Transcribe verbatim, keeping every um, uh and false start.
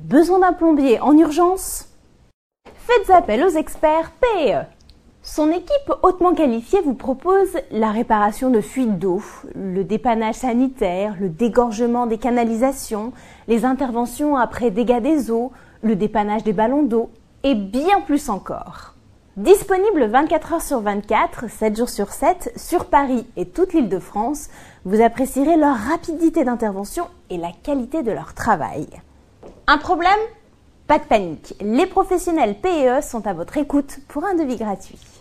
Besoin d'un plombier en urgence? Faites appel aux experts P E. Son équipe hautement qualifiée vous propose la réparation de fuites d'eau, le dépannage sanitaire, le dégorgement des canalisations, les interventions après dégâts des eaux, le dépannage des ballons d'eau et bien plus encore. Disponible vingt-quatre heures sur vingt-quatre, sept jours sur sept, sur Paris et toute l'Île-de-France, vous apprécierez leur rapidité d'intervention et la qualité de leur travail. Un problème? Pas de panique, les professionnels P E sont à votre écoute pour un devis gratuit.